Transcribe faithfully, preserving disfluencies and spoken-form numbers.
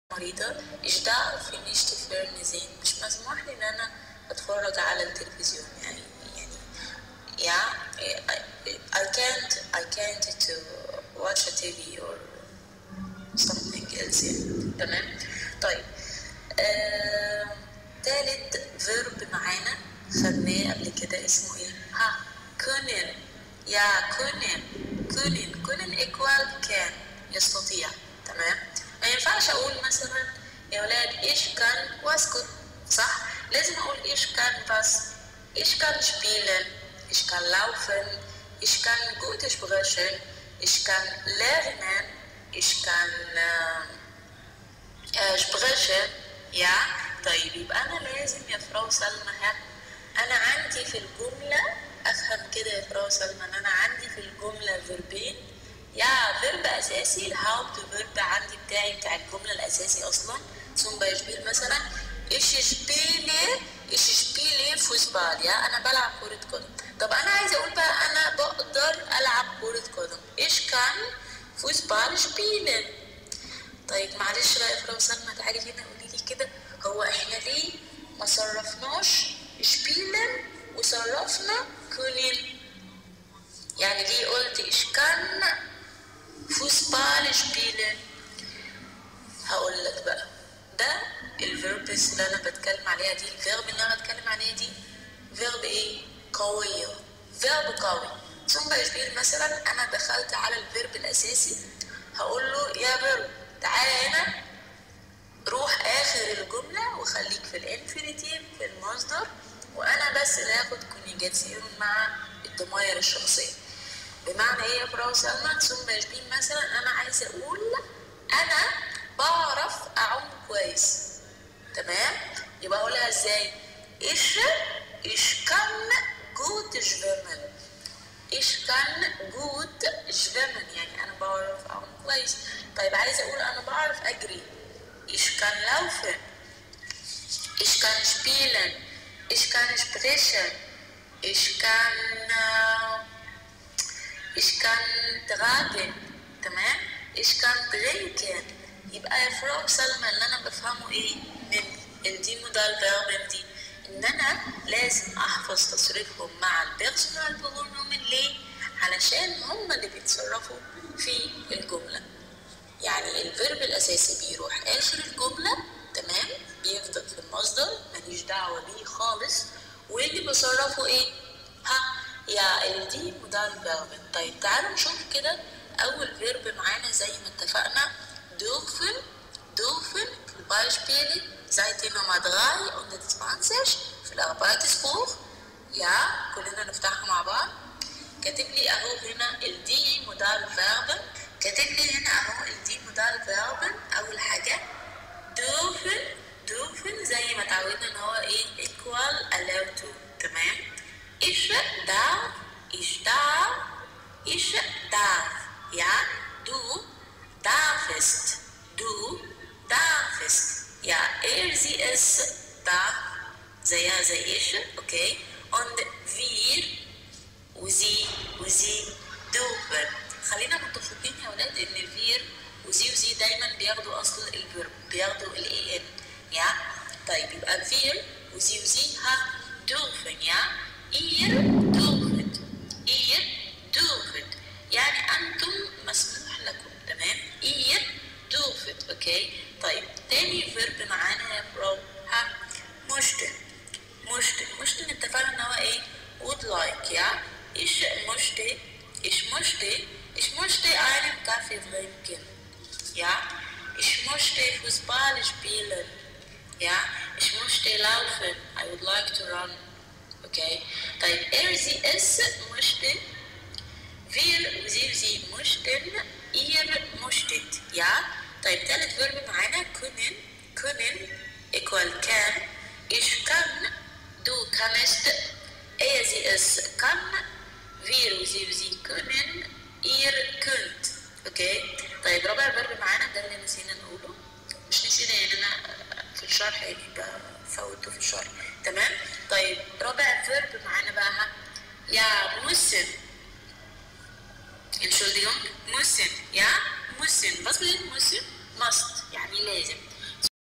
مريضة ich darf nicht fernsehen مش مسموح لي ان انا اتفرج على التلفزيون يعني يعني yeah I can't I can't to watch a تي في or something else يعني. تمام. طيب آه... تالت verb معانا خدناه قبل كده اسمه ايه؟ ها können يا können können können equal كان يستطيع. تمام. ما ينفعش اقول مثلا يا ولاد ايش كان واسكت صح؟ لازم اقول ايش كان بس ايش كان spielen ich kann laufen ich kann gut sprechen ich kann lernen ich kann äh, sprechen ja. طيب يبقى انا لازم يا فراو سلمى ها انا عندي في الجمله افهم كده يا فراو سلمى ان انا عندي في الجمله فيربين يا فيرب اساسي الهاوبت فيرب عندي بتاعي بتاع الجمله الاساسي اصلا zum Beispiel مثلا ich spiele ich spiele فوتبال يا انا بلعب كره قدم. طب انا عايزه اقول بقى انا بقدر العب كره قدم ich kann فوتبال spielen. طيب معلش بقى يا فراو سلمى تعالي هنا قولي لي كده هو احنا ليه ما صرفناش spielen وصرفنا können؟ يعني ليه قلت ich kann فوتبال spielen؟ هقول لك بقى ده الفيربس اللي انا بتكلم عليها دي الفيرب اللي انا بتكلم عليها دي فيرب ايه؟ قوية فيرب قوي. ثم بيشبيل مثلا انا دخلت على الفيرب الاساسي هقول له يا فيرب تعالى هنا روح اخر الجملة وخليك في الانفينيتيف في المصدر وانا بس اللي هاخد كونيجاتيون مع الضمائر الشخصية. بمعنى ايه يا فراو سلمى؟ ثم بيشبيل مثلا انا عايزة اقول انا بعرف اعوم كويس. تمام. يبقى اقولها ازاي؟ ich ich kann gut schwimmen ich kann gut schwimmen يعني انا بعرف اعوم كويس. طيب عايزه اقول انا بعرف اجري ich kann laufen ich kann spielen ich kann sprechen ich kann ich kann tragen. تمام. ich kann trinken. يبقى يا فراو سلمى اللي انا بفهمه ايه من الدي مودال فيرب دي ان انا لازم احفظ تصريفهم مع البيرسونال برونومن. ليه؟ علشان هم اللي بيتصرفوا في الجمله. يعني الفيرب الاساسي بيروح اخر الجمله تمام بيفضل في المصدر ماليش دعوه بيه خالص واللي بصرفه ايه؟ ها يا الدي مودال فيرب. طيب تعالوا نشوف كده اول فيرب معانا زي ما اتفقنا dürfen dürfen Beispiele Seite Nummer drei und zwanzig في الأربعتسبوخ يا كلنا نفتحها مع بعض. كاتب لي اهو هنا الدي مودال فيرب كاتب لي هنا اهو الدي مودال فيرب. اول حاجه dürfen dürfen زي ما اتعودنا ان هو ايه equal allowed to. تمام. ich darf ich darf ich darf ja du darfst du darfst ja er sie es darf زيها زي ايش اوكي und wir وزي وزي dürfen. خلينا متفقين يا ولاد ان wir وزي وزي دايما بياخدوا اصل الفيرب بياخدوا الاي ان يا. طيب يبقى wir وزي وزي ها dürfen يا ihr dürft ihr dürft يعني انتم مسموح لكم. تمام. ihr dürft اوكي. طيب تاني فيرب معانا يا برو ها möchten möchten möchten اتفقنا ان هو ايه would like يا ich möchte ich möchte ich möchte einen Kaffee trinken ja ich möchte Fußball spielen ja ich möchte laufen I would like to run اوكي. طيب er sie es möchte wir sie sie möchten ihr möchtet ja. طيب تالت فيرب معانا können können equal can ich kann du kannst er sie es kann wir sie sie können ihr könnt اوكي. طيب رابع فيرب معانا ده اللي نسينا نقوله مش نسينا يعني انا في الشرح يعني بفوته في الشرح. تمام. طيب رابع فيرب معانا بقى ها يا müssen Entschuldigung müssen ja müssen was will müssen must يعني لازم